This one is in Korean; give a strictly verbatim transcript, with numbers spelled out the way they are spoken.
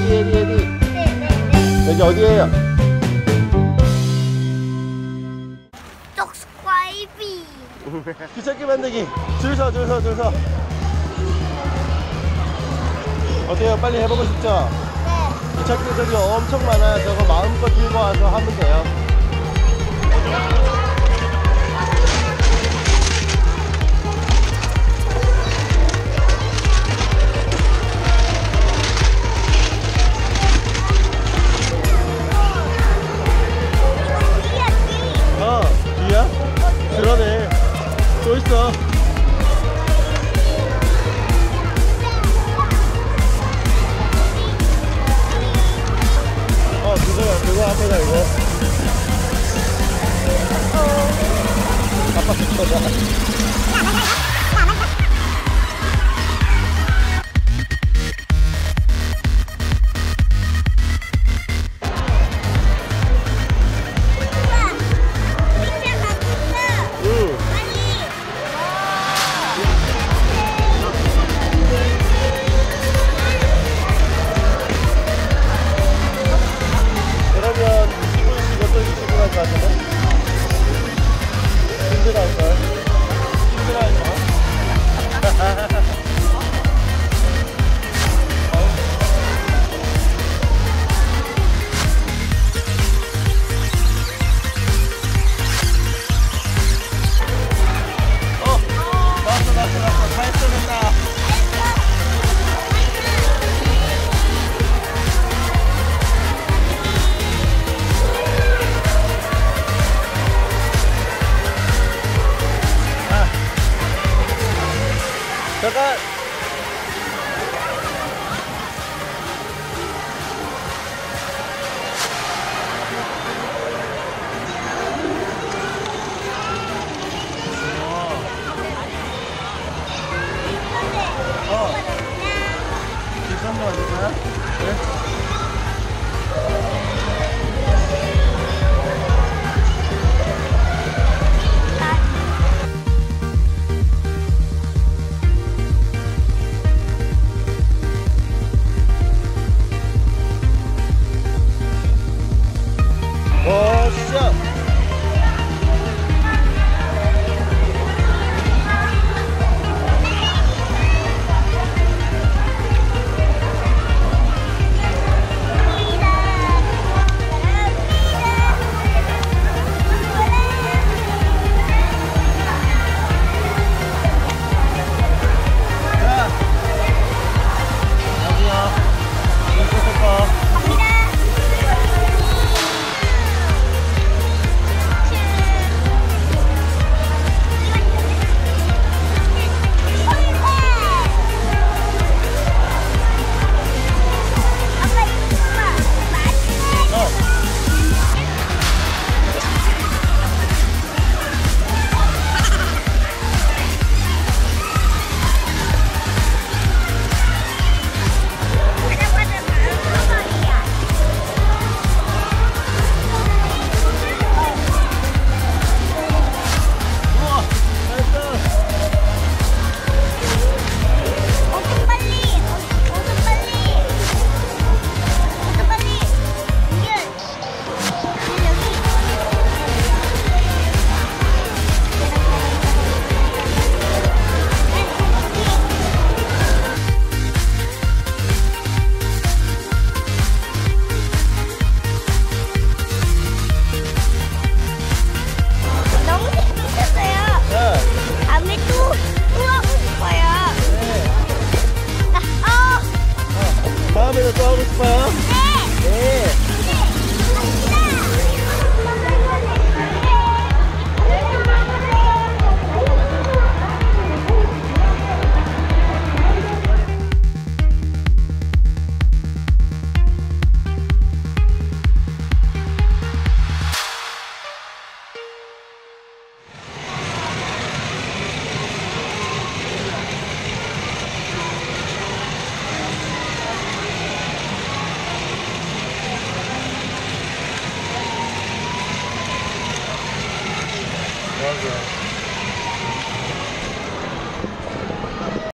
에디 에디 에디. 네네네. 여기 어디예요? 떡스과이비. 귀찮게 만들기. 줄서 줄서 줄서. 어때요? 빨리 해보고 싶죠? 네. 귀찮게 저기 엄청 많아요. 저거 마음껏 들고 와서 하면 돼요. 어, 뒤야? 그러네. 또 있어. 어, 그거야. 그거 앞에다 이거. 아빠 그거다. 힘들어할걸? 힘들어할걸? 어! 나왔어 나왔어 나왔어 다 했어 됐다. 잠깐! 어. 비싼 거 만들 거야? 그래? 다음에도 또 하고 싶어요? 네! 네! 맞아.